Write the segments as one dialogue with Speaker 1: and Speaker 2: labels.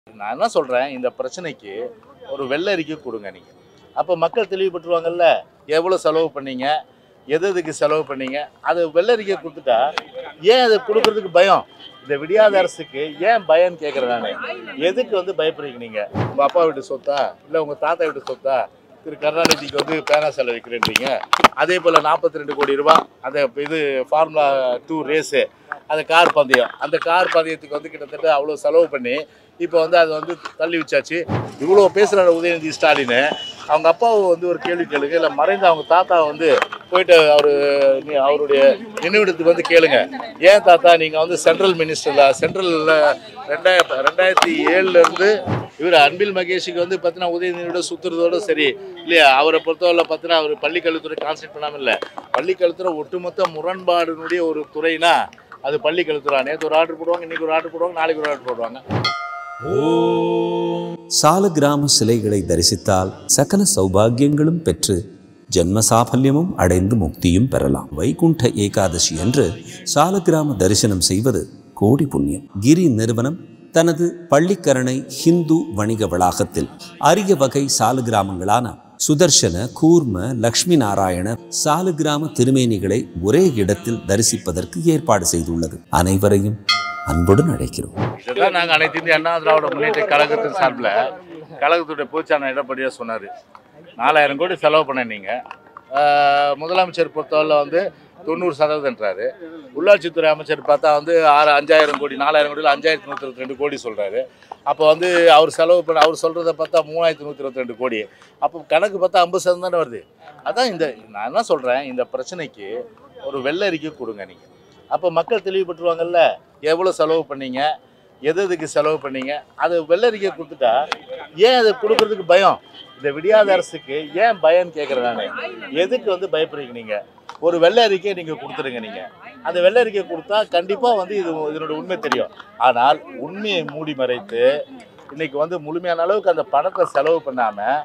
Speaker 1: நான் என்ன சொல்றேன், இந்த பிரச்சனைக்கு ஒரு வெள்ளை அறிக்கை கொடுங்க நீங்க. அப்ப மக்கள் தெளிவுபட்டுருவாங்கல்ல. எவ்வளோ செலவு பண்ணீங்க? எது எதுக்கு செலவு பண்ணீங்க? அது வெள்ளை அறிக்கை குடுத்துட்டா, ஏன் அத குடுக்குறதுக்கு பயம்? இந்த விடியாத அரசுக்கு ஏன் பயம்ன்னு கேட்கிறேன் நானு. எதுக்கு வந்து பயப்படுறீங்க நீங்க? உங்க அப்பா வீட்டு சொத்தா? இல்ல உங்க தாத்தா வீட்டு சொத்தா? திரு கருணாநிதிக்கு வந்து பேனா செலவு வைக்கிறேன்றீங்க. அதே போல 42 கோடி ரூபாய் அந்த இது ஃபார்முலா 2 ரேஸு, அந்த கார் பந்தயம். அந்த கார் பந்தயத்துக்கு வந்து கிட்டத்தட்ட அவ்வளோ செலவு பண்ணி, இப்போ வந்து அது வந்து தள்ளி வச்சாச்சு. இவ்வளோ பேசுகிறாரு உதயநிதி ஸ்டாலின். அவங்க அப்பாவை வந்து ஒரு கேள்வி கேளுங்க, இல்லை மறைந்த அவங்க தாத்தாவை வந்து போயிட்டு அவருடைய நினைவிடத்துக்கு வந்து கேளுங்க. ஏன் தாத்தா நீங்கள் வந்து சென்ட்ரல் மினிஸ்டரில் சென்ட்ரலில் 2007 இவர் அன்பில் மகேஷுக்கு வந்து பார்த்தீங்கன்னா உதயநிதியோட சுற்றுறதோட சரி இல்லையா. அவரை பொறுத்தவரை பார்த்தீங்கன்னா அவர் பள்ளிக்கல்வித்துறை கான்சென்ட் பண்ணாமல் இல்லை. பள்ளிக்கல்வித்துறை ஒட்டுமொத்த முரண்பாடுனுடைய ஒரு துறைனா அது பள்ளிக்கல்வித்துறை. நேற்று ஒரு ஆர்டர் போடுவாங்க, இன்னைக்கு ஒரு ஆர்டர் போடுவாங்க, நாளைக்கு ஒரு ஆர்டர் போடுவாங்க.
Speaker 2: சாலக்கிராம சிலைகளை தரிசித்தால் சகல சௌபாகியங்களும் பெற்று ஜென்ம சாபல்யமும் அடைந்து முக்தியும் பெறலாம். வைகுண்ட ஏகாதசி அன்று சாலக்கிராம தரிசனம் செய்வது கோடி புண்ணியம். கிரி நிறுவனம் தனது பள்ளிக்கரணை ஹிந்து வணிக வளாகத்தில் அரிய வகை சாலக்கிராமங்களான சுதர்சன, கூர்ம, லக்ஷ்மி நாராயண சாலக்கிராம திருமேனிகளை ஒரே இடத்தில் தரிசிப்பதற்கு ஏற்பாடு செய்துள்ளது. அனைவரையும் அன்புடன் அழைக்கிறோம்.
Speaker 1: இதுதான் நாங்கள் அனைத்து இந்திய அண்ணா திராவிட முன்னேற்ற கழகத்தின் சார்பில் கழகத்துடைய பொதுச்சாளர் எடப்பாடியாக சொன்னார். 4000 கோடி செலவு பண்ண நீங்கள் முதலமைச்சர் பொறுத்தவரை வந்து 90%ன்றாரு. உள்ளாட்சித்துறை அமைச்சர் பார்த்தா வந்து 5000 கோடி 4000 கோடியில் 5122 கோடி சொல்கிறாரு. அப்போ வந்து அவர் செலவு பண்ண அவர் சொல்கிறத பார்த்தா 3122 கோடி. அப்போ கணக்கு பார்த்தா 50% தானே வருது. அதான் நான் என்ன சொல்கிறேன், இந்த பிரச்சனைக்கு ஒரு வெள்ளை அறிக்கை கொடுங்க நீங்கள். அப்போ மக்கள் தெளிவுபட்டுருவாங்கல்ல. எவ்வளோ செலவு பண்ணீங்க? எது எதுக்கு செலவு பண்ணீங்க? அது வெள்ளை அறிக்கை கொடுத்துட்டா, ஏன் அதை கொடுக்குறதுக்கு பயம்? இந்த விடியாத அரசுக்கு ஏன் பயம்னு கேட்குறேன் நான். எதுக்கு வந்து பயப்படுறீங்க நீங்கள்? ஒரு வெள்ளை அறிக்கையை நீங்கள் கொடுத்துருங்க. நீங்கள் அந்த வெள்ளை அறிக்கை கொடுத்தா கண்டிப்பாக வந்து இதனோட உண்மை தெரியும். ஆனால் உண்மையை மூடி மறைத்து இன்றைக்கி வந்து முழுமையான அளவுக்கு அந்த பணத்தை செலவு பண்ணாமல்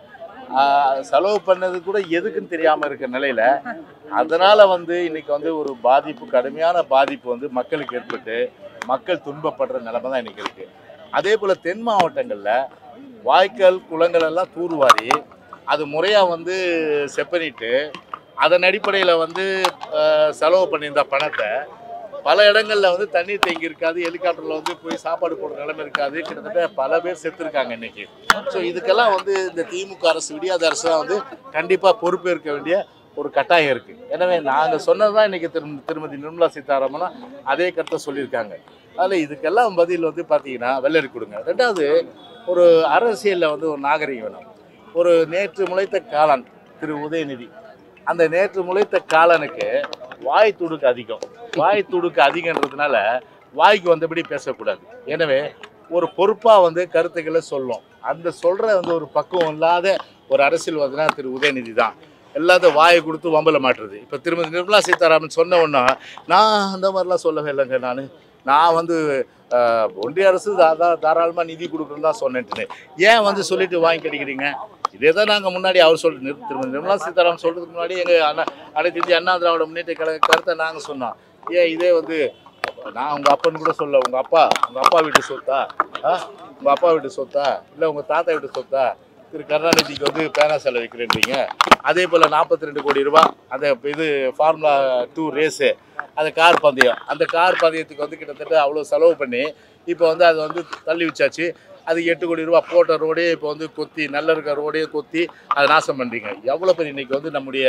Speaker 1: செலவு பண்ணது கூட எதுக்குன்னு தெரியாமல் இருக்கிற நிலையில் அதனால் வந்து இன்றைக்கி வந்து ஒரு பாதிப்பு, கடுமையான பாதிப்பு வந்து மக்களுக்கு ஏற்பட்டு மக்கள் துன்பப்படுற நிலைமை தான் இன்றைக்கி இருக்குது. அதே போல் தென் மாவட்டங்களில் வாய்க்கால் குளங்கள் எல்லாம் தூர்வாரி அது முறையாக வந்து செப்பனிட்டு அதன் அடிப்படையில் வந்து செலவு பண்ணியிருந்த பணத்தை பல இடங்களில் வந்து தண்ணீர் தேங்கி இருக்காது, ஹெலிகாப்டரில் வந்து போய் சாப்பாடு போடுற நிலைமை இருக்காது. கிட்டத்தட்ட பல பேர் செத்துருக்காங்க இன்றைக்கி. ஸோ இதுக்கெல்லாம் வந்து இந்த திமுக அரசு, விடியாத அரசு தான் வந்து கண்டிப்பாக பொறுப்பேற்க வேண்டிய ஒரு கட்டாயம் இருக்குது. எனவே நாங்கள் சொன்னது தான் இன்றைக்கி திருமதி நிர்மலா சீதாராமன் அதே கருத்தை சொல்லியிருக்காங்க. அதில் இதுக்கெல்லாம் பதில் வந்து பார்த்தீங்கன்னா வெள்ளரி கொடுங்க. ரெண்டாவது, ஒரு அரசியலில் வந்து ஒரு நாகரிகம் வேணும். ஒரு நேற்று முளைத்த காளான் திரு உதயநிதி, அந்த நேற்று முளைத்த காளானுக்கு வாய் துடுக்கு அதிகம். வாய் துடுக்கு அதிகன்றதுனால வாய்க்கு வந்தபடி பேசக்கூடாது. எனவே ஒரு பொறுப்பாக வந்து கருத்துக்களை சொல்லும். அந்த சொல்கிற வந்து ஒரு பக்குவம் இல்லாத ஒரு அரசியல்வாதினா திரு உதயநிதி தான். எல்லாத்தையும் வாயை கொடுத்து வம்பல மாட்டுறது. இப்போ திருமதி நிர்மலா சீதாராமன் சொன்ன ஒன்றா, நான் அந்த மாதிரிலாம் சொல்லவே இல்லைங்க. நான் வந்து ஒன்றிய அரசு தாராளமாக நிதி கொடுக்குறேன்னு தான் சொன்னேன்ட்டு ஏன் வந்து சொல்லிட்டு வாங்கி கிடைக்கிறீங்க? இதே தான் நாங்கள் முன்னாடி அவர் திருமதி நிர்மலா சீதாராமன் சொல்கிறதுக்கு முன்னாடி எங்கள் அனைத்து இந்திய அண்ணா திராவிட முன்னேற்ற கழக கருத்தை நாங்கள் சொன்னோம். ஏன் இதே வந்து நான் உங்கள் அப்பன்னு கூட சொல்ல, உங்கள் அப்பா வீட்டு சொத்தா? உங்கள் அப்பா வீட்டு சொத்தா? இல்லை உங்கள் தாத்தா வீட்டு சொத்தா? திரு கருணாநிதிக்கு வந்து பேனா செலவு வைக்கிறேன்றீங்க. அதே போல் 42 கோடி ரூபாய் அந்த இது ஃபார்முலா 2 ரேஸு, அந்த கார் பந்தயம். அந்த கார் பந்தயத்துக்கு வந்து கிட்டத்தட்ட அவ்வளோ செலவு பண்ணி இப்போ வந்து அது வந்து தள்ளி வச்சாச்சு. அது 8 கோடி ரூபா போட்ட ரோடே இப்போ வந்து கொத்தி, நல்ல இருக்க ரோடையே கொத்தி அதை நாசம் பண்ணுறீங்க. எவ்வளோ பேர் இன்றைக்கி வந்து நம்முடைய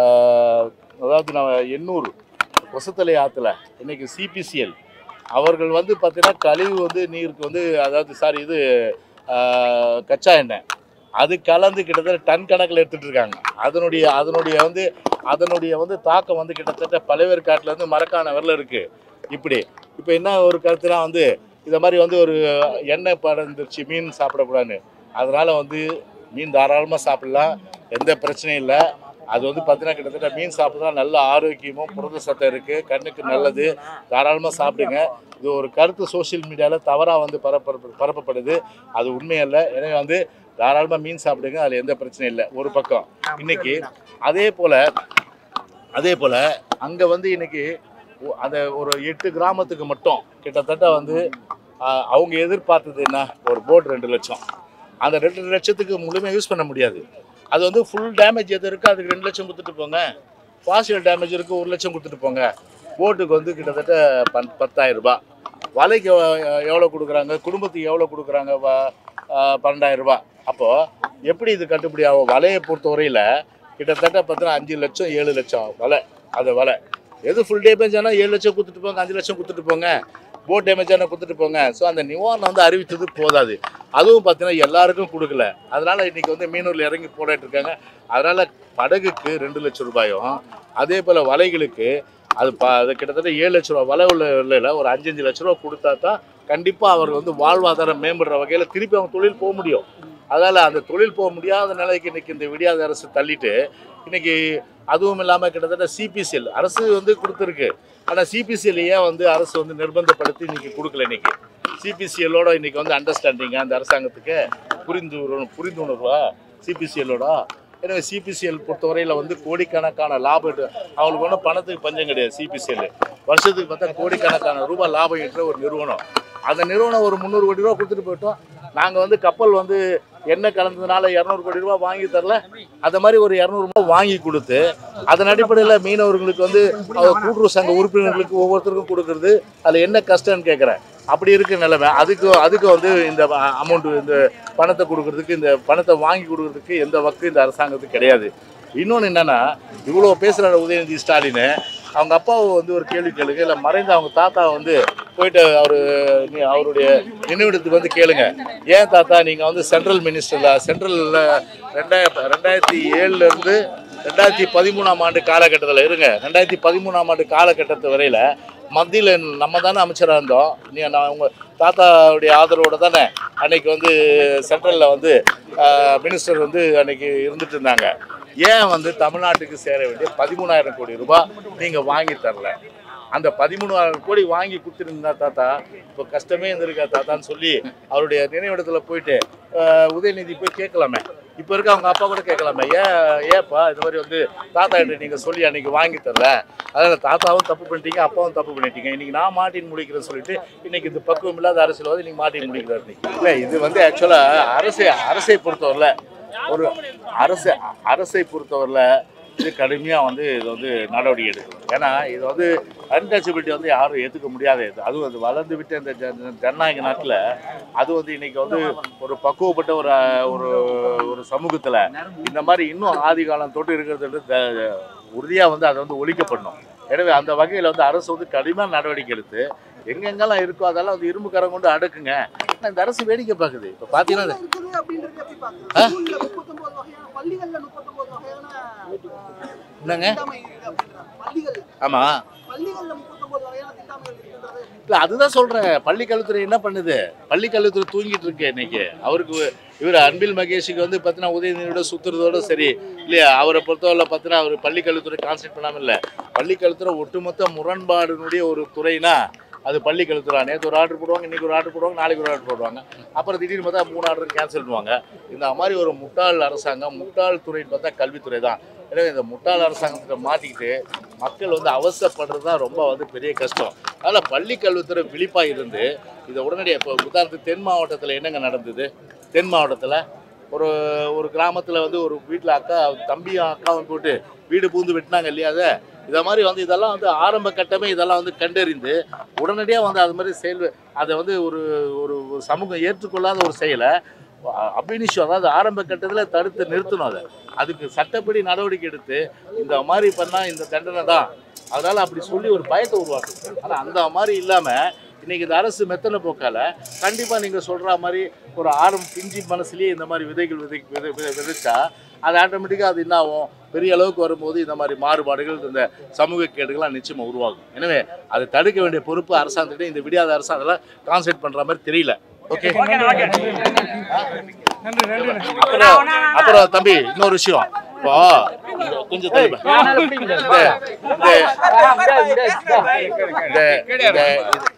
Speaker 1: அதாவது எண்ணூர் கொசத்தலை ஆற்றுல இன்றைக்கி சிபிசிஎல் அவர்கள் வந்து பார்த்திங்கன்னா கழிவு வந்து நீருக்கு வந்து அதாவது இது கச்சா எண்ணெய் அது கலந்து கிட்டத்தட்ட டன் கணக்கில் எடுத்துகிட்டு இருக்காங்க. அதனுடைய வந்து தாக்கம் வந்து கிட்டத்தட்ட பழையவேற்காட்டிலேருந்து மரக்கான வரல இருக்குது. இப்போ என்ன ஒரு கருத்துனா வந்து இதை மாதிரி வந்து ஒரு எண்ணெய் படந்துருச்சு, மீன் சாப்பிடக்கூடாதுன்னு. அதனால் வந்து மீன் தாராளமாக சாப்பிட்லாம், எந்த பிரச்சனையும் இல்லை. அது வந்து பார்த்தீங்கன்னா கிட்டத்தட்ட மீன் சாப்பிட்றதா நல்ல ஆரோக்கியமும் புரத சத்தம் இருக்குது, கண்ணுக்கு நல்லது, தாராளமாக சாப்பிடுங்க. இது ஒரு கருத்து சோசியல் மீடியாவில் தவறாக வந்து பரப்பப்படுது. அது உண்மையல்ல. எனவே வந்து தாராளமாக மீன் சாப்பிடுங்க, அதில் எந்த பிரச்சனையும் இல்லை. ஒரு பக்கம் இன்றைக்கி அதே போல் அங்கே வந்து இன்றைக்கி அந்த ஒரு 8 கிராமத்துக்கு மட்டும் கிட்டத்தட்ட வந்து அவங்க எதிர்பார்த்தது என்ன, ஒரு போர்டு 2 லட்சம். அந்த 2 லட்சத்துக்கு முழுமையாக யூஸ் பண்ண முடியாது. அது வந்து ஃபுல் டேமேஜ் எது இருக்குது அதுக்கு 2 லட்சம் கொடுத்துட்டு போங்க. பார்ஷியல் டேமேஜ் இருக்குது 1 லட்சம் கொடுத்துட்டு போங்க. போட்டுக்கு வந்து கிட்டத்தட்ட 10,000 ரூபாய். வலைக்கு எவ்வளோ கொடுக்குறாங்க, குடும்பத்துக்கு எவ்வளோ கொடுக்குறாங்க, 12,000 ரூபாய். அப்போது எப்படி இது கட்டுப்படி ஆகும்? வலையை பொறுத்தவரையில் கிட்டத்தட்ட பார்த்தீங்கன்னா 5 லட்சம் 7 லட்சம் வலை. அந்த வலை எது ஃபுல் டேமேஜ் ஆனால் 7 லட்சம் கொடுத்துட்டு போங்க, 5 லட்சம் கொடுத்துட்டு போங்க, போட் டேமேஜ் ஆனால் கொடுத்துட்டு போங்க. ஸோ அந்த நிவாரணம் வந்து அறிவித்தது போதாது. அதுவும் பார்த்தீங்கன்னா எல்லாருக்கும் கொடுக்கல. அதனால் இன்றைக்கி வந்து மீனூரில் இறங்கி போராட்டு இருக்காங்க. அதனால் படகுக்கு 2 லட்சம் ரூபாயும், அதே போல் வலைகளுக்கு அது கிட்டத்தட்ட 7 லட்ச ரூபா. வலை உள்ள ஒரு 5 லட்ச ரூபா கொடுத்தா தான் கண்டிப்பாக அவர் வந்து வாழ்வாதாரம் மேம்படுற வகையில் திருப்பி அவங்க தொழில் போக முடியும். அதனால் அந்த தொழில் போக முடியாத நிலைக்கு இன்றைக்கி இந்த விடியாத அரசு தள்ளிட்டு இன்றைக்கி அதுவும் இல்லாமல் கிட்டத்தட்ட சிபிசிஎல் அரசு வந்து கொடுத்துருக்கு. ஆனால் சிபிசிஎல் ஏன் வந்து அரசு வந்து நிர்பந்தப்படுத்தி இன்றைக்கி கொடுக்கல? இன்றைக்கி சிபிசிஎல்லோட இன்றைக்கி வந்து அண்டர்ஸ்டாண்டிங்காக அந்த அரசாங்கத்துக்கு புரிந்துணர்வா சிபிசிஎல்லோட. எனவே சிபிசிஎல் பொறுத்தவரையில் வந்து கோடிக்கணக்கான லாபம், அவங்களுக்கு ஒன்றும் பணத்துக்கு பஞ்சம் கிடையாது. சிபிசிஎல் வருஷத்துக்கு பார்த்தா கோடிக்கணக்கான ரூபாய் லாபம் ஈட்டுற ஒரு நிறுவனம். அந்த நிறுவனம் ஒரு 300 கோடி ரூபா கொடுத்துட்டு போயிட்டோம். நாங்கள் வந்து கப்பல் வந்து எண்ணெய் கலந்ததுனால 200 கோடி ரூபா வாங்கி தரல. அந்த மாதிரி ஒரு 200 ரூபா வாங்கி கொடுத்து அதன் அடிப்படையில் மீனவர்களுக்கு வந்து கூட்டுறவு சங்க உறுப்பினர்களுக்கு ஒவ்வொருத்தருக்கும் கொடுக்குறது அதில் என்ன கஷ்டம்னு கேட்குறேன். அப்படி இருக்க நிலைமை. அதுக்கு வந்து இந்த அமௌண்ட்டு, இந்த பணத்தை கொடுக்கறதுக்கு, இந்த பணத்தை வாங்கி கொடுக்கறதுக்கு எந்த வக்கு இந்த அரசாங்கத்துக்கு கிடையாது. இன்னொன்று என்னென்னா, இவ்வளோ பேசுகிற உதயநிதி ஸ்டாலின் அவங்க அப்பாவை வந்து ஒரு கேள்வி கேளுங்க, இல்லை மறைந்த அவங்க தாத்தாவை வந்து போயிட்டு அவருடைய நினைவிடத்துக்கு வந்து கேளுங்க. ஏன் தாத்தா நீங்கள் வந்து சென்ட்ரல் சென்ட்ரலில் 2007லேருந்து 2013ஆம் ஆண்டு காலகட்டத்தில் இருங்க. 2013ஆம் ஆண்டு காலகட்டத்து வரையில் மத்தியில் நம்ம தானே அமைச்சராக இருந்தோம். நான் உங்கள் தாத்தாவுடைய ஆதரவோடு தானே அன்றைக்கி வந்து சென்ட்ரலில் வந்து மினிஸ்டர் வந்து அன்றைக்கி இருந்துட்டு இருந்தாங்க. ஏன் வந்து தமிழ்நாட்டுக்கு சேர வேண்டிய 13,000 கோடி ரூபாய் நீங்கள் வாங்கி தரல? அந்த 13,000 கோடி வாங்கி கொடுத்துருந்தா தாத்தா இப்போ கஷ்டமே இருந்திருக்கா தாத்தான்னு சொல்லி அவருடைய நினைவிடத்தில் போயிட்டு உதயநிதி போய் கேட்கலாமே. இப்போ இருக்க அவங்க அப்பா கூட கேட்கலாமே, ஏப்பா இந்த மாதிரி வந்து தாத்தா கிட்ட நீங்கள் சொல்லி அன்றைக்கி வாங்கி தரல, அதனால் தாத்தாவும் தப்பு பண்ணிட்டீங்க, அப்பாவும் தப்பு பண்ணிட்டீங்க, இன்றைக்கி நான் மாட்டின்னு முடிக்கிறேன்னு சொல்லிட்டு இன்றைக்கி இது பக்குவம் இல்லாத அரசியல்வாதி நீங்கள் மாட்டின்னு முடிக்கிறாரு. இல்லை, இது வந்து ஆக்சுவலாக அரசை பொறுத்தவரையில் ஒரு அரசை பொறுத்தவரையில் இது கடுமையாக வந்து இது வந்து நடவடிக்கை எடுக்கணும். ஏன்னா இது வந்து அன்டச்சபிலிட்டி வந்து யாரும் ஏற்றுக்க முடியாத இது. அதுவும் அது வளர்ந்து விட்டு அந்த ஜனநாயக நாட்டில் அது வந்து இன்றைக்கி வந்து ஒரு பக்குவப்பட்ட ஒரு சமூகத்தில் இந்த மாதிரி இன்னும் ஆதி காலம் தொட்டு இருக்கிறது உறுதியாக வந்து அதை வந்து ஒழிக்கப்படணும். எனவே அந்த வகையில் வந்து அரசு வந்து கடுமையான நடவடிக்கை எடுத்து எங்கெங்கெல்லாம் இருக்கோ அதெல்லாம் வந்து இரும்பு கரம் கொண்டு அடுக்குங்க. இந்த அரசு வேடிக்கை பார்க்குது. இப்போ பார்த்தீங்கன்னா என்னங்க, ஆமாம் இல்லை அதுதான் சொல்கிறேன். பள்ளிக்கல்வித்துறை என்ன பண்ணுது? பள்ளிக்கல்வித்துறை தூங்கிட்டு இருக்கு இன்னைக்கு. அவருக்கு இவர் அன்பில் மகேஷுக்கு வந்து பார்த்தீங்கன்னா உதயநிதியோட சுற்றுறதோட சரி இல்லையா? அவரை பொறுத்தவரை பார்த்தீங்கன்னா அவர் பள்ளிக்கல்வித்துறை கான்சென்ட்ரேட் பண்ணாமல் இல்லை. பள்ளிக்கல்வித்துறை ஒட்டுமொத்த முரண்பாடுனுடைய ஒரு துறைனா அது பள்ளிக்கல்வித்துறை. நேற்று ஒரு ஆர்டர் போடுவாங்க, இன்றைக்கி ஒரு ஆர்டர் போடுவாங்க, நாளைக்கு ஒரு ஆர்டர் போடுவாங்க, அப்புறம் திடீர்னு பார்த்தா 3 ஆர்டர் கேன்சல் பண்ணுவாங்க. இந்த மாதிரி ஒரு முட்டாள் அரசாங்கம், முட்டாள் துறைன்னு பார்த்தா கல்வித்துறை தான். எனவே இந்த முட்டாள் அரசாங்கத்தை மாட்டிக்கிட்டு மக்கள் வந்து அவசரப்படுறது தான் ரொம்ப வந்து பெரிய கஷ்டம். அதனால் பள்ளிக்கல்வித்துறை விழிப்பாக இருந்து இதை உடனடியாக இப்போ உதாரணத்துக்கு தென் மாவட்டத்தில் என்னங்க நடந்தது? தென் மாவட்டத்தில் ஒரு கிராமத்தில் வந்து ஒரு வீட்டில் தம்பியும் அக்காவும் போட்டு வீடு பூந்து வெட்டினாங்க இல்லையா? இதை மாதிரி வந்து இதெல்லாம் வந்து ஆரம்ப கட்டமே இதெல்லாம் வந்து கண்டறிந்து உடனடியாக வந்து அது மாதிரி அதை வந்து ஒரு சமூகம் ஏற்றுக்கொள்ளாத ஒரு செயலை அபினிஷம், அதாவது ஆரம்ப கட்டத்தில் தடுத்து நிறுத்தணும். அதுக்கு சட்டப்படி நடவடிக்கை எடுத்து இந்த மாதிரி பண்ணால் இந்த தண்டனை தான், அதனால் அப்படி சொல்லி ஒரு பயத்தை உருவாக்கும். ஆனால் அந்த மாதிரி இல்லாமல் இன்றைக்கி இந்த அரசு மெத்தனை போக்கால் கண்டிப்பாக நீங்கள் சொல்கிற மாதிரி ஒரு பிஞ்சு மனசுலேயே இந்த மாதிரி விதைகள் விதைச்சா அது ஆட்டோமேட்டிக்காக அது என்ன ஆகும்? பெரிய அளவுக்கு வரும்போது இந்த மாதிரி மாறுபாடுகள், இந்த சமூக கேடுகள்லாம் நிச்சயமாக உருவாகும். எனவே அதை தடுக்க வேண்டிய பொறுப்பு அரசாங்கத்திட்ட இந்த விடியாத அரசு அதெல்லாம் கான்சென்ட்ரேட் பண்ணுற மாதிரி தெரியல. ஓகே, அப்புறம் தம்பி இன்னொரு விஷயம், இப்போ கொஞ்சம்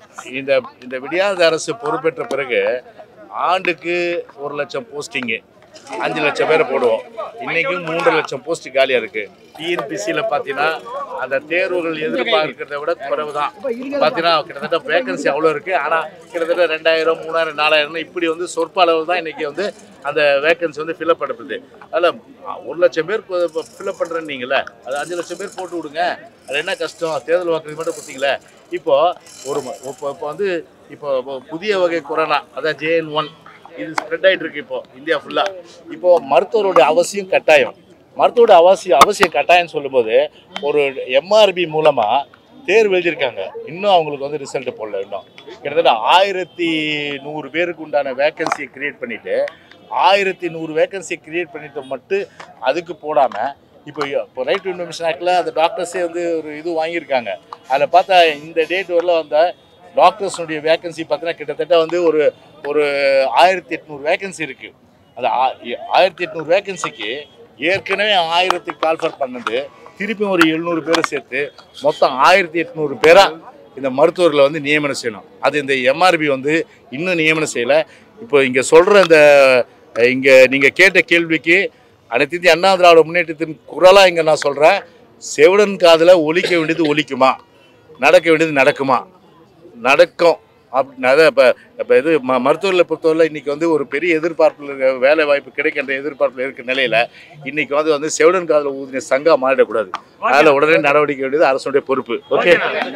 Speaker 1: இந்த விடியாத அரசு பொறுப்பேற்ற பிறகு ஆண்டுக்கு 1 லட்சம் போஸ்டிங்கு, 5 லட்சம் பேரை போடுவோம். இன்றைக்கும் 3 லட்சம் போஸ்ட் காலியாக இருக்குது. டிஎன்பிசியில் பார்த்தீங்கன்னா அந்த தேர்வுகள் எதிர்பார்க்கிறத விட குறைவு தான். பார்த்தீங்கன்னா கிட்டத்தட்ட வேகன்சி அவ்வளோ இருக்குது. ஆனால் கிட்டத்தட்ட 2000, 3000, 4000 இப்படி வந்து சொற்ப அளவு தான் இன்றைக்கி வந்து அந்த வேகன்சி வந்து ஃபில்அப் பண்ணப்படுது. அதில் 1 லட்சம் பேர் ஃபில்அப் பண்ணுறேன்னீங்களே, அது 5 லட்சம் பேர் போட்டு விடுங்க. அது என்ன கஷ்டம், தேர்தல் வாக்குறுதி மட்டும் கொடுத்தீங்களே. இப்போ வந்து இப்போ புதிய வகை கொரோனா, அதான் JN1, இது ஸ்ப்ரெட் ஆகிட்டு இருக்கு இப்போ இந்தியா ஃபுல்லாக. இப்போது மருத்துவருடைய அவசியம் கட்டாயம். மருத்துவோட அவசியம் கட்டாயம்னு சொல்லும்போது ஒரு MRB மூலமாக தேர்வு எழுதியிருக்காங்க. இன்னும் அவங்களுக்கு வந்து ரிசல்ட் போடல. இன்னும் கிட்டத்தட்ட 1100 பேருக்கு உண்டான வேக்கன்சியை க்ரியேட் பண்ணிவிட்டு 1100 வேக்கன்சியை க்ரியேட் பண்ணிட்டு மட்டும் அதுக்கு போடாமல் இப்போ ரைட் டு இன்ஃபர்மேஷன் ஆக்டில் அந்த டாக்டர்ஸே வந்து ஒரு இது வாங்கியிருக்காங்க. அதில் பார்த்தா இந்த டேட் வரல வந்த டாக்டர்ஸுடைய வேக்கன்சி பார்த்தீங்கன்னா கிட்டத்தட்ட வந்து ஒரு 1800 வேக்கன்சி இருக்குது. அந்த 1800 வேக்கன்சிக்கு ஏற்கனவே 1000க்கு கால்ஃபர் பண்ணது, திருப்பியும் ஒரு 700 பேரை சேர்த்து மொத்தம் 1800 பேராக இந்த மருத்துவர்களை வந்து நியமனம் செய்யணும். அது இந்த MRB வந்து இன்னும் நியமனம் செய்யலை. இப்போ இங்கே சொல்கிற இந்த இங்கே நீங்கள் கேட்ட கேள்விக்கு அனைத்து இந்திய அண்ணா திராவிட முன்னேற்றத்தின் குரலாக இங்கே நான் சொல்கிறேன். செவிடன் காதில் ஒலிக்க வேண்டியது ஒலிக்குமா, நடக்க வேண்டியது நடக்குமா? நடக்கும். அதை இப்போ இது மருத்துவர்களை பொறுத்தவரை இன்றைக்கி வந்து ஒரு பெரிய எதிர்பார்ப்பில் வேலை வாய்ப்பு கிடைக்கின்ற எதிர்பார்ப்பில் இருக்கிற நிலையில் இன்றைக்கி வந்து செவிடன் காதில் ஊதின சங்கம் மாறிடக்கூடாது. அதில் உடனே நடவடிக்கை வேண்டியது அரசுடைய பொறுப்பு. ஓகே.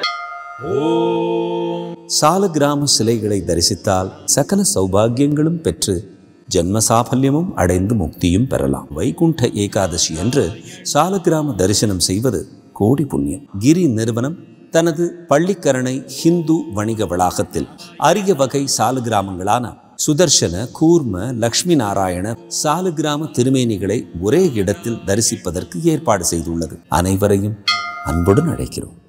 Speaker 2: சாலக்கிராம சிலைகளை தரிசித்தால் சகல சௌபாகியங்களும் பெற்று ஜென்ம சாபல்யமும் அடைந்து முக்தியும் பெறலாம். வைகுண்ட ஏகாதசி என்று சாலக்கிராம தரிசனம் செய்வது கோடி புண்ணியம். கிரி நிறுவனம் தனது பள்ளிக்கரணை ஹிந்து வணிக வளாகத்தில் அரிய வகை சாலக்கிராமங்களான சுதர்சன, கூர்ம, லக்ஷ்மி நாராயண சாலக்கிராம திருமேனிகளை ஒரே இடத்தில் தரிசிப்பதற்கு ஏற்பாடு செய்துள்ளது. அனைவரையும் அன்புடன் அழைக்கிறோம்.